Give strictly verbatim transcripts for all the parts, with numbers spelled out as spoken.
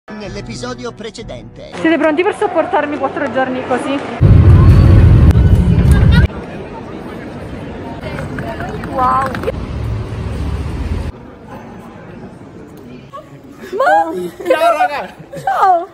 Nell'episodio precedente. Siete pronti per sopportarmi quattro giorni così? Wow! Ma... Ciao ragazzi! Ciao!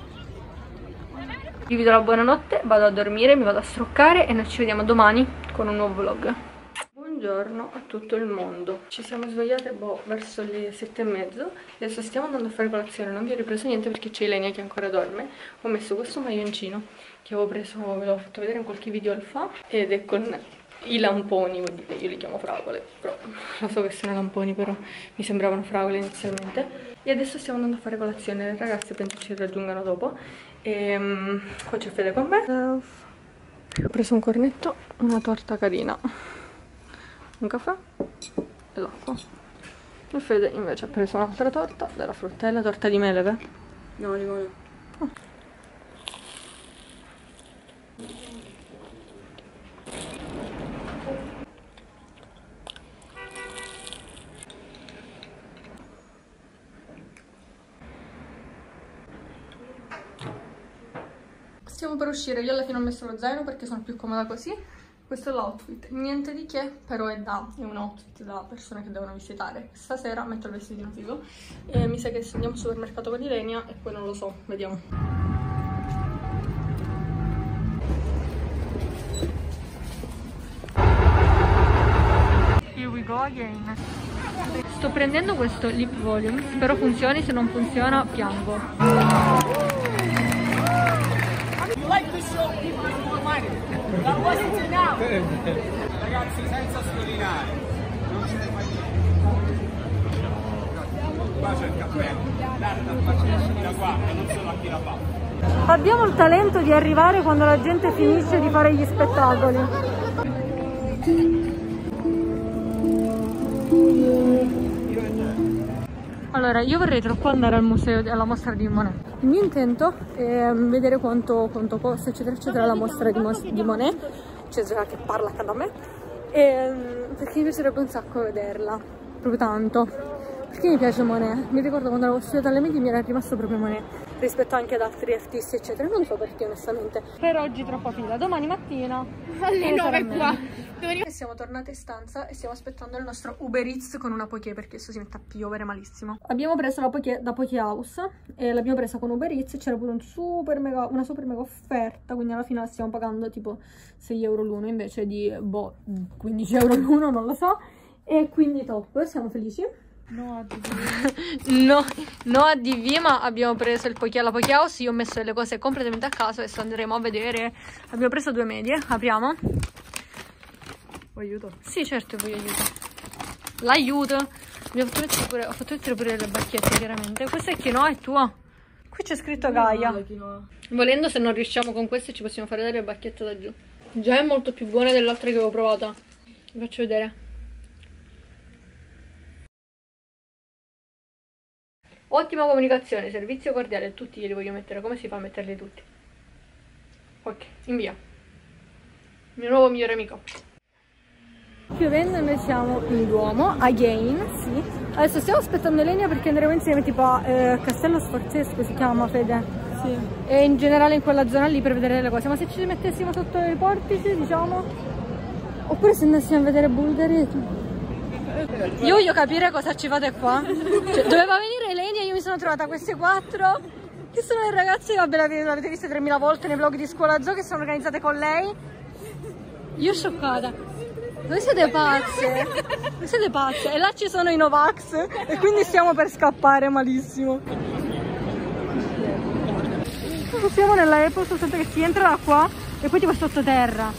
Vi do la buonanotte, vado a dormire, mi vado a struccare e noi ci vediamo domani con un nuovo vlog. Buongiorno a tutto il mondo. Ci siamo svegliate boh, verso le sette e mezzo. Adesso stiamo andando a fare colazione. Non vi ho ripreso niente perché c'è Ilenia che ancora dorme. Ho messo questo maglioncino che avevo preso, ve l'ho fatto vedere in qualche video fa, ed è con i lamponi, io li chiamo fragole, però lo so che sono lamponi, però mi sembravano fragole inizialmente. E adesso stiamo andando a fare colazione. Le ragazze penso ci raggiungano dopo. E um, qua c'è Fede con me. Ho preso un cornetto, una torta carina, un caffè e l'acqua. E Fede invece ha preso un'altra torta della fruttella, torta di mele, beh? No, limone. Oh. Stiamo per uscire, io alla fine ho messo lo zaino perché sono più comoda così. Questo è l'outfit, niente di che, però è da, è un outfit da persone che devono visitare. Stasera metto il vestitino figo e mi sa che andiamo al supermercato con Ilenia e poi non lo so, vediamo. Here we go again. Sto prendendo questo lip volume, spero funzioni, se non funziona piango. Ragazzi, senza scolinare, non ce ne fai niente. Qua c'è il cappello, guarda, da qua e non solo a chi la fa. Abbiamo il talento di arrivare quando la gente finisce di fare gli spettacoli. Allora, io vorrei troppo andare al museo, alla mostra di Monet. Il mio intento è vedere quanto, quanto costa, eccetera, eccetera, la mostra di, di Monet. C'è già che parla accanto a me. E, perché mi piacerebbe un sacco vederla, proprio tanto. Perché mi piace Monet? Mi ricordo quando l'avevo studiata alle medie mi era rimasto proprio Monet, rispetto anche ad altri artisti, eccetera. Non so perché, onestamente. Per oggi troppa fila. Domani mattina alle nove qua. E siamo tornate in stanza e stiamo aspettando il nostro Uber Eats con una Poké, perché adesso si mette a piovere malissimo. Abbiamo preso la Poké da Poké House e l'abbiamo presa con Uber Eats. C'era pure un super mega, una super mega offerta, quindi alla fine la stiamo pagando tipo sei euro l'uno invece di boh, quindici euro l'uno, non lo so. E quindi top, siamo felici. No a D V. no, no a D V, ma abbiamo preso il Poké alla Poké House. Io ho messo le cose completamente a caso, adesso andremo a vedere. Abbiamo preso due medie, apriamo. Vuoi aiuto? Sì, certo, voglio aiuto. L'aiuto. Ho fatto mettere pure, ho fatto mettere pure le bacchette, chiaramente. Questa è quinoa, è tua. Qui c'è scritto Gaia. Volendo, se non riusciamo con queste, ci possiamo fare delle bacchette da giù. Già è molto più buona dell'altra che avevo provata. Vi faccio vedere. Ottima comunicazione, servizio cordiale. Tutti li voglio mettere. Come si fa a metterli tutti? Ok, invia. Il mio nuovo migliore amico. Piovendo e noi siamo in Duomo, again, sì. Adesso stiamo aspettando Ilenia perché andremo insieme tipo a eh, Castello Sforzesco, si chiama, Fede? Sì. E in generale in quella zona lì per vedere le cose. Ma se ci mettessimo sotto i portici, diciamo? Oppure se andassimo a vedere Bulgareto? Io voglio capire cosa ci fate qua. Cioè, doveva venire Ilenia e io mi sono trovata queste quattro, che sono le ragazze, vabbè, l'avete viste tremila volte nei vlog di Scuola Zoo, che sono organizzate con lei. Io scioccata. Voi siete pazze, voi siete pazze. E là ci sono i Novax e quindi stiamo per scappare malissimo. Siamo nella Apple, soltanto che si entra da qua e poi ti va sottoterra.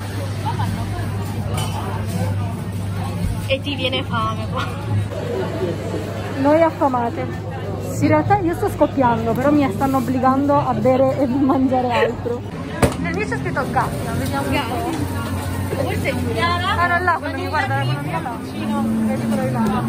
E ti viene fame qua. Noi affamate. In realtà io sto scoppiando, però mi stanno obbligando a bere e mangiare altro. Nel mio c'è scritto Gaia, vediamo un po'. Forse è Giuliana. Ah, non là, quando mi guarda l'economia là. Vedi quello di là.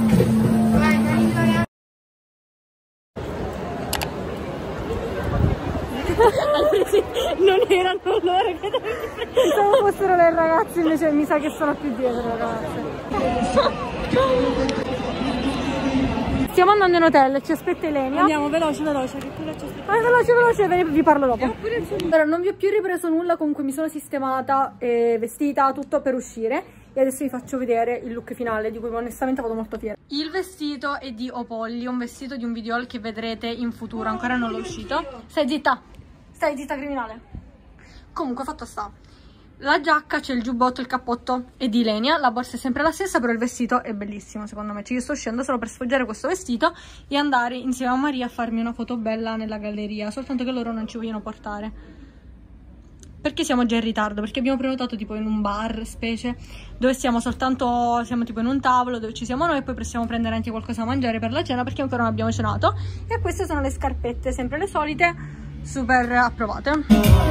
Non erano loro che pensavo fossero le ragazze, invece mi sa che sono più dietro le ragazze. Stiamo andando in hotel, ci aspetta Elenia. Andiamo veloce, veloce, che pure ci aspetta. Ah, veloce, veloce, ve ne- vi parlo dopo. Allora, non vi ho più ripreso nulla, comunque mi sono sistemata, e vestita, tutto per uscire. E adesso vi faccio vedere il look finale, di cui onestamente vado molto fiera. Il vestito è di Opolli, un vestito di un video che vedrete in futuro, ancora non l'ho uscito. Stai zitta, stai zitta criminale. Comunque, fatto sta. La giacca, c'è il giubbotto, il cappotto è di Ilenia, la borsa è sempre la stessa, però il vestito è bellissimo secondo me. Cioè, io sto uscendo solo per sfoggiare questo vestito e andare insieme a Maria a farmi una foto bella nella galleria, soltanto che loro non ci vogliono portare. Perché siamo già in ritardo, perché abbiamo prenotato tipo in un bar, specie, dove siamo soltanto, siamo tipo in un tavolo, dove ci siamo noi e poi possiamo prendere anche qualcosa da mangiare per la cena, perché ancora non abbiamo cenato. E queste sono le scarpette, sempre le solite, super approvate.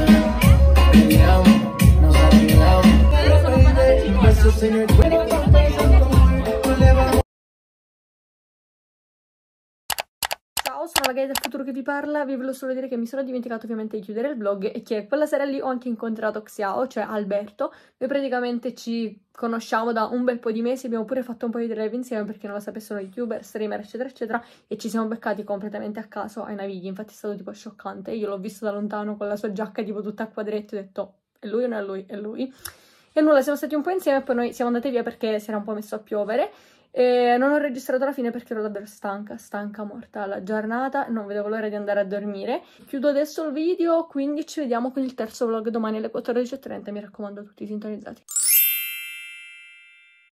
Ciao, sono la Gaia del futuro che vi parla. Vi volevo solo dire che mi sono dimenticato ovviamente di chiudere il vlog e che quella sera lì ho anche incontrato Xiao, cioè Alberto. Noi praticamente ci conosciamo da un bel po' di mesi, abbiamo pure fatto un po' di live insieme perché non lo sapessero youtuber, streamer eccetera eccetera, e ci siamo beccati completamente a caso ai Navigli. Infatti è stato tipo scioccante, io l'ho visto da lontano con la sua giacca tipo tutta a quadretti e ho detto è lui o non è lui? È lui. E nulla, siamo stati un po' insieme e poi noi siamo andate via perché si era un po' messo a piovere. E non ho registrato alla fine perché ero davvero stanca, stanca, morta la giornata, non vedevo l'ora di andare a dormire. Chiudo adesso il video, quindi ci vediamo con il terzo vlog domani alle quattordici e trenta, mi raccomando, tutti sintonizzati.